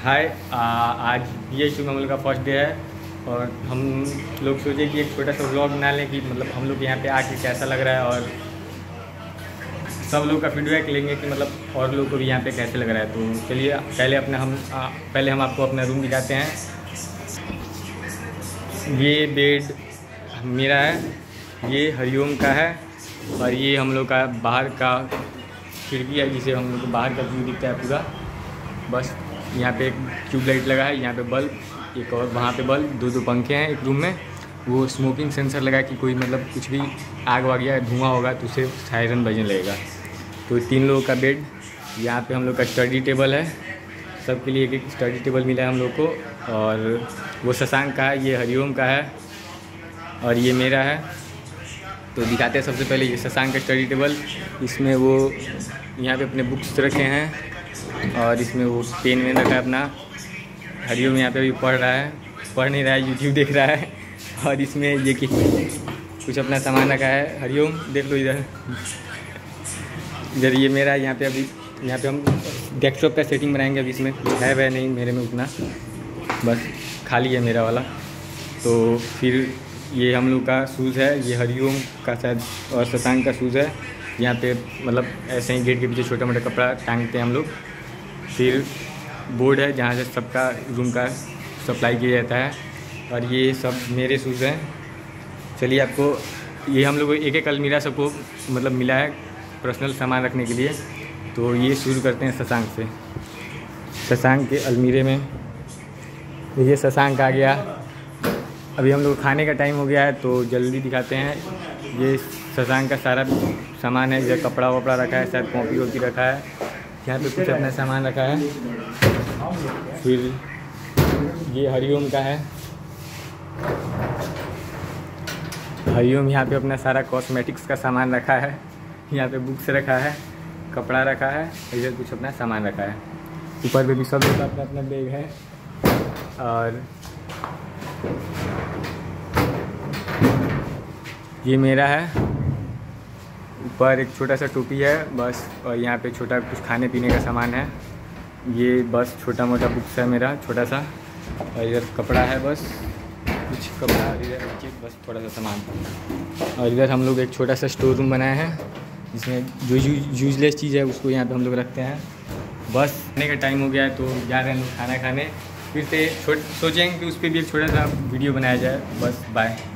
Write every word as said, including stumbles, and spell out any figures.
हाय, आज B H U में हम लोग का फर्स्ट डे है और हम लोग सोचे कि एक छोटा सा व्लॉग बना लें कि मतलब हम लोग यहाँ पे आके कैसा लग रहा है और सब लोग का फीडबैक लेंगे कि मतलब और लोग को भी यहाँ पे कैसे लग रहा है। तो चलिए पहले अपने हम आ, पहले हम आपको अपना रूम दिखाते हैं। ये बेड मेरा है, ये हरिओम का है और ये हम लोग का बाहर का खिड़की है जिसे हम लोग को बाहर का व्यू दिखता है पूरा। बस यहाँ पे एक ट्यूबलाइट लगा है, यहाँ पे बल्ब, एक और वहाँ पे बल्ब, दो दो पंखे हैं एक रूम में। वो स्मोकिंग सेंसर लगा कि कोई मतलब कुछ भी आग वाग या धुआं होगा तो उसे सायरन बजने लगेगा। तो तीन लोगों का बेड, यहाँ पे हम लोग का स्टडी टेबल है, सबके लिए एक एक स्टडी टेबल मिला है हम लोग को। और वो शशांक का है, ये हरिओम का है और ये मेरा है। तो दिखाते हैं सबसे पहले ये शशांक का स्टडी टेबल। इसमें वो यहाँ पे अपने बुक्स रखे हैं और इसमें वो पेन में रखा है अपना। हरिओम यहाँ पे भी पढ़ रहा है, पढ़ नहीं रहा है, यूट्यूब देख रहा है। और इसमें ये कि कुछ अपना सामान रखा है। हरिओम देख लो इधर, इधर ये मेरा है। यहाँ पे अभी यहाँ पे हम डेस्कटॉप का सेटिंग बनाएंगे। अभी इसमें है वह नहीं मेरे में उतना, बस खाली है मेरा वाला। तो फिर ये हम लोग का शूज़ है, ये हरिओम का शायद और शशांक का शूज़ है। यहाँ पे मतलब ऐसे ही गेट के पीछे छोटा मोटा कपड़ा टांगते हैं हम लोग। फिर बोर्ड है जहाँ से सबका रूम का सप्लाई किया जाता है। और ये सब मेरे शूज़ हैं। चलिए आपको ये हम लोग एक एक अलमीरा सबको मतलब मिला है पर्सनल सामान रखने के लिए। तो ये शुरू करते हैं शशांक से। शशांक के अलमीरे में ये शशांक आ गया। अभी हम लोग खाने का टाइम हो गया है तो जल्दी दिखाते हैं। ये शशांक का सारा सामान है, इधर कपड़ा वपड़ा रखा है, शायद कॉपी वॉपी रखा है, यहाँ पे कुछ अपना सामान रखा है। फिर ये हरिओम का है, हरिओम यहाँ पे अपना सारा कॉस्मेटिक्स का सामान रखा है। यहाँ पे बुक्स रखा है, कपड़ा रखा है, इधर कुछ अपना सामान रखा है। ऊपर पे भी सब लोग का अपना अपना बैग है। और ये मेरा है, ऊपर एक छोटा सा टोपी है बस। और यहाँ पे छोटा कुछ खाने पीने का सामान है। ये बस छोटा मोटा बुक्स है मेरा छोटा सा। और इधर कपड़ा है, बस कुछ कपड़ा इधर रखिए, बस थोड़ा सा सामान। और इधर हम लोग एक छोटा सा स्टोर रूम बनाया है जिसमें जो यूजलेस चीज़ है उसको यहाँ पे हम लोग रखते हैं। बस खाने का टाइम हो गया है तो जा रहे हैं हम लोग खाना खाने। फिर से सोचेंगे कि उस पर भी एक छोटा सा वीडियो बनाया जाए। बस बाय।